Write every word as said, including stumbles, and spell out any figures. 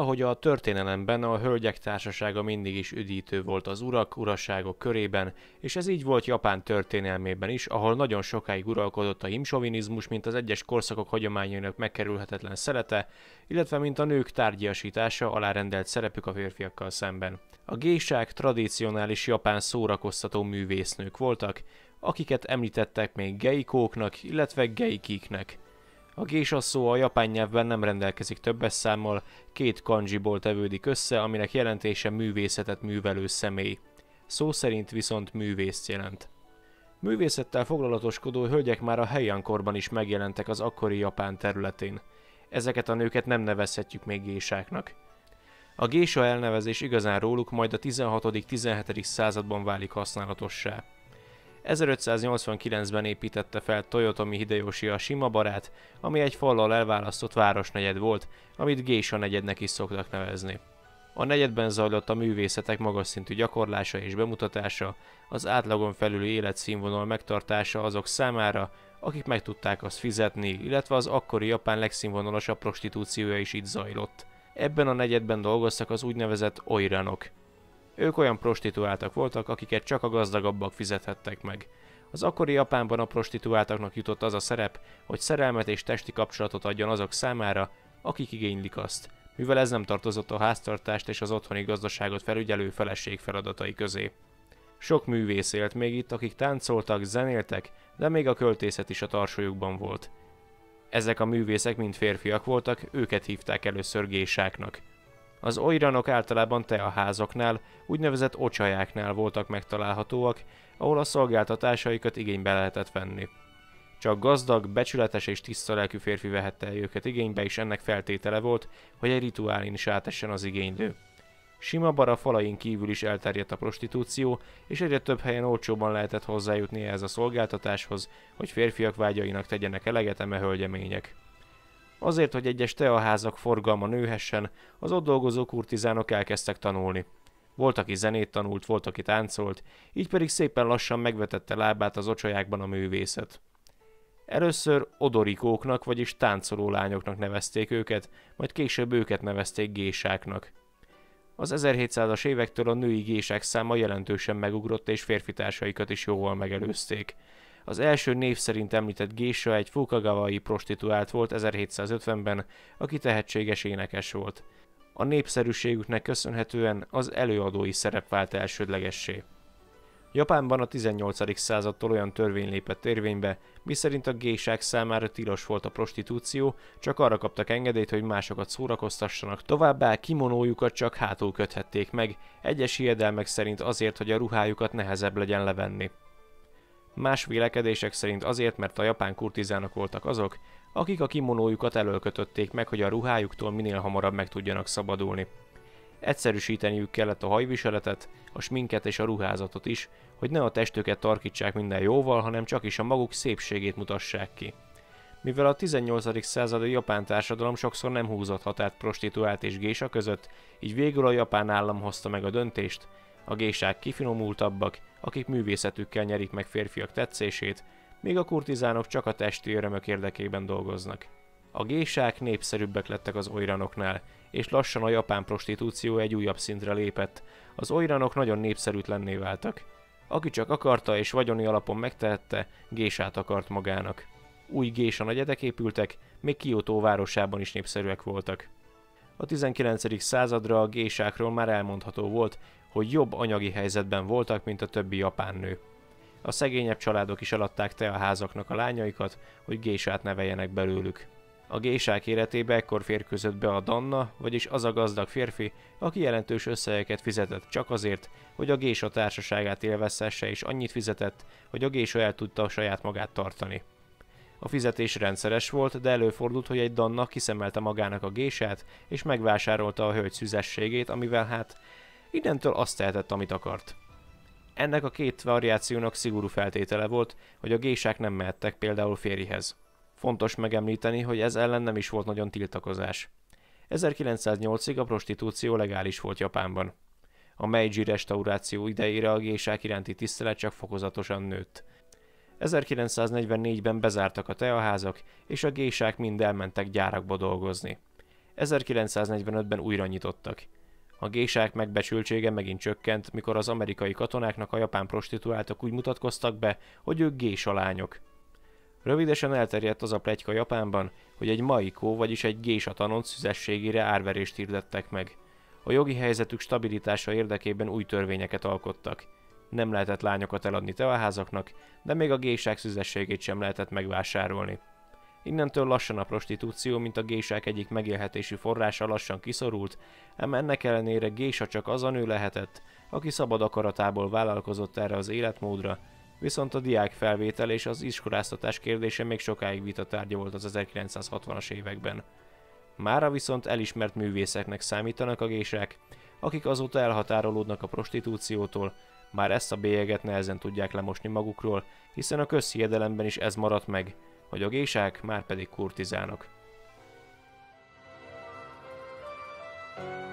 ahogy a történelemben a hölgyek társasága mindig is üdítő volt az urak, uraságok körében, és ez így volt Japán történelmében is, ahol nagyon sokáig uralkodott a himsovinizmus, mint az egyes korszakok hagyományainak megkerülhetetlen szelete, illetve mint a nők tárgyiasítása, alárendelt szerepük a férfiakkal szemben. A géisák tradicionális japán szórakoztató művésznők voltak, akiket említettek még geikóknak, illetve geikiknek. A géisa szó a japán nyelvben nem rendelkezik többes számmal, két kanjiból tevődik össze, aminek jelentése művészetet művelő személy. Szó szerint viszont művészt jelent. Művészettel foglalatoskodó hölgyek már a Heian korban is megjelentek az akkori Japán területén. Ezeket a nőket nem nevezhetjük még géisáknak. A géisa elnevezés igazán róluk majd a tizenhatodik-tizenhetedik században válik használatossá. ezerötszáznyolcvankilencben építette fel Toyotomi Hideyoshi a Shimabara-t, ami egy fallal elválasztott városnegyed volt, amit géisa negyednek is szoktak nevezni. A negyedben zajlott a művészetek magas szintű gyakorlása és bemutatása, az átlagon felüli életszínvonal megtartása azok számára, akik meg tudták azt fizetni, illetve az akkori Japán legszínvonalasabb prostitúciója is itt zajlott. Ebben a negyedben dolgoztak az úgynevezett oiranok. Ők olyan prostituáltak voltak, akiket csak a gazdagabbak fizethettek meg. Az akkori Japánban a prostituáltaknak jutott az a szerep, hogy szerelmet és testi kapcsolatot adjon azok számára, akik igénylik azt, mivel ez nem tartozott a háztartást és az otthoni gazdaságot felügyelő feleség feladatai közé. Sok művész élt még itt, akik táncoltak, zenéltek, de még a költészet is a tarsolyukban volt. Ezek a művészek mind férfiak voltak, őket hívták először géisáknak. Az oiranok általában teaházaknál, úgynevezett ocsajáknál voltak megtalálhatóak, ahol a szolgáltatásaikat igénybe lehetett venni. Csak gazdag, becsületes és tiszta lelkű férfi vehette el őket igénybe, és ennek feltétele volt, hogy egy rituálin is átessen az igénylő. Shimabara falain kívül is elterjedt a prostitúció, és egyre több helyen olcsóban lehetett hozzájutni ehhez a szolgáltatáshoz, hogy férfiak vágyainak tegyenek eleget eme hölgyemények. Azért, hogy egyes teaházak forgalma nőhessen, az ott dolgozó kurtizánok elkezdtek tanulni. Volt, aki zenét tanult, volt, aki táncolt, így pedig szépen lassan megvetette lábát az ocsajákban a művészet. Először odorikóknak, vagyis táncoló lányoknak nevezték őket, majd később őket nevezték géisáknak. Az ezerhétszázas évektől a női géisák száma jelentősen megugrott, és férfitársaikat is jóval megelőzték. Az első név szerint említett géisa egy fukagawai prostituált volt ezerhétszázötvenben, aki tehetséges énekes volt. A népszerűségüknek köszönhetően az előadói szerep vált elsődlegessé. Japánban a tizennyolcadik századtól olyan törvény lépett érvénybe, miszerint a géisák számára tilos volt a prostitúció, csak arra kaptak engedélyt, hogy másokat szórakoztassanak, továbbá kimonójukat csak hátul köthették meg, egyes hiedelmek szerint azért, hogy a ruhájukat nehezebb legyen levenni. Más vélekedések szerint azért, mert a japán kurtizánok voltak azok, akik a kimonójukat elölkötötték meg, hogy a ruhájuktól minél hamarabb meg tudjanak szabadulni. Egyszerűsíteniük kellett a hajviseletet, a sminket és a ruházatot is, hogy ne a testüket tarkítsák minden jóval, hanem csak is a maguk szépségét mutassák ki. Mivel a tizennyolcadik századi japán társadalom sokszor nem húzott határt prostituált és géisa között, így végül a japán állam hozta meg a döntést, a géisák kifinomultabbak, akik művészetükkel nyerik meg férfiak tetszését, míg a kurtizánok csak a testi örömök érdekében dolgoznak. A géisák népszerűbbek lettek az oiranoknál, és lassan a japán prostitúció egy újabb szintre lépett. Az oiranok nagyon népszerűtlenné váltak. Aki csak akarta és vagyoni alapon megtehette, géisát akart magának. Új géisa negyedek épültek, még Kiotó városában is népszerűek voltak. A tizenkilencedik századra a géisákról már elmondható volt, hogy jobb anyagi helyzetben voltak, mint a többi japán nő. A szegényebb családok is eladták teaházaknak a lányaikat, hogy géisát neveljenek belőlük. A géisák életébe ekkor férkőzött be a danna, vagyis az a gazdag férfi, aki jelentős összegeket fizetett csak azért, hogy a géisa társaságát élvezhesse, és annyit fizetett, hogy a géisa el tudta saját magát tartani. A fizetés rendszeres volt, de előfordult, hogy egy danna kiszemelte magának a géisát, és megvásárolta a hölgy szüzességét, amivel hát innentől azt tehetett, amit akart. Ennek a két variációnak szigorú feltétele volt, hogy a géisák nem mehettek például férjhez. Fontos megemlíteni, hogy ez ellen nem is volt nagyon tiltakozás. ezerkilencszáznyolcig a prostitúció legális volt Japánban. A Meiji restauráció idejére a géisák iránti tisztelet csak fokozatosan nőtt. ezerkilencszáznegyvennégyben bezártak a teaházak, és a géisák mind elmentek gyárakba dolgozni. ezerkilencszáznegyvenötben újra nyitottak. A gésák megbecsültsége megint csökkent, mikor az amerikai katonáknak a japán prostituáltak úgy mutatkoztak be, hogy ők gésa lányok. Rövidesen elterjedt az a pletyka Japánban, hogy egy maiko, vagyis egy gésa tanonc szüzességére árverést hirdettek meg. A jogi helyzetük stabilitása érdekében új törvényeket alkottak. Nem lehetett lányokat eladni teaházaknak, de még a gésák szüzességét sem lehetett megvásárolni. Innentől lassan a prostitúció, mint a gésák egyik megélhetési forrása lassan kiszorult, ám ennek ellenére gésa csak az a nő lehetett, aki szabad akaratából vállalkozott erre az életmódra, viszont a diák felvétel és az iskoláztatás kérdése még sokáig vitatárgya volt az ezerkilencszázhatvanas években. Mára viszont elismert művészeknek számítanak a gésák, akik azóta elhatárolódnak a prostitúciótól, már ezt a bélyeget nehezen tudják lemosni magukról, hiszen a közhiedelemben is ez maradt meg, hogy a gésák már pedig kurtizánok.